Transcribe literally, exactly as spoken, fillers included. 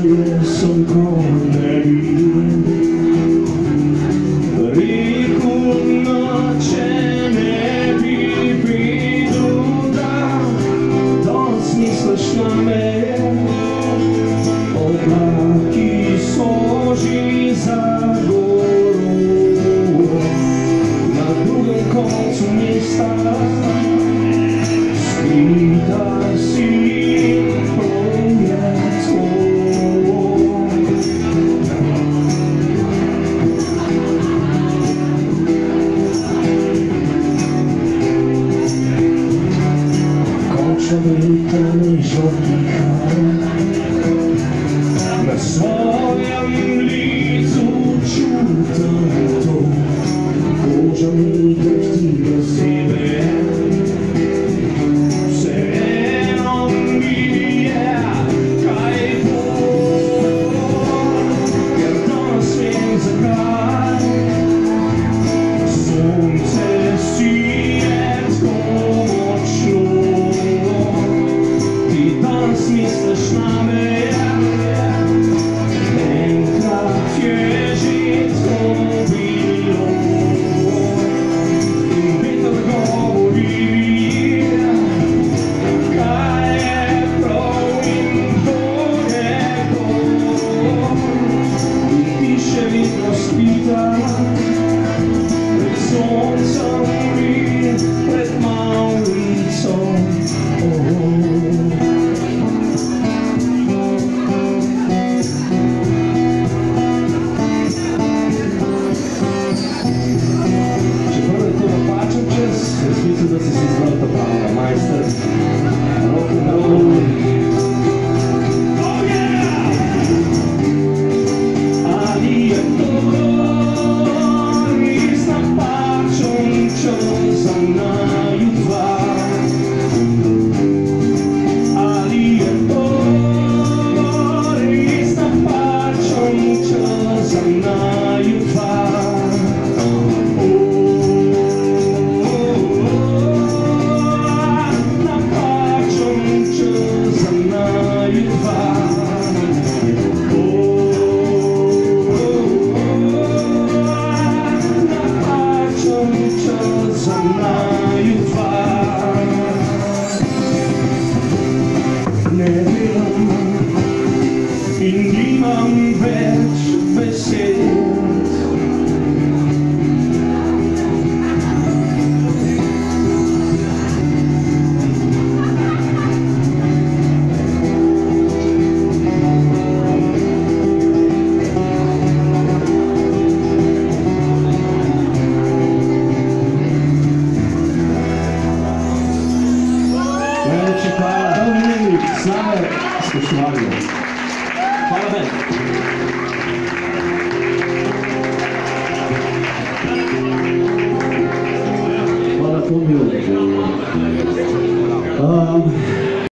je sonko nebi. Reku noče ne bi videl, da danes misliš name. Oblaki so že za goro, na drugem koncu mesta skrita si. Človeka než oddychal, na svojem licu čutam to, koža mi drhti do sebe. Vseeno mi je, kaj bo, ker danes vem zakaj. Sonce sije tako močno, misliš name, enkrat je že to bilo. In veter govori, kaj je prav in kdo je kdo. In ti še vedno spita pred soncem in pred mavrico. Da si si izbral ta pravega, majster rock and roll. Oh yeah! Ali je to res napačen čas za naju dva? Ali je to res napačen čas za naju dva? Ne delam in nimam več besed. Najlepša hvala, dolgi slave, spoštovanje. Hvala Ben. Hvala Tomiju. Um,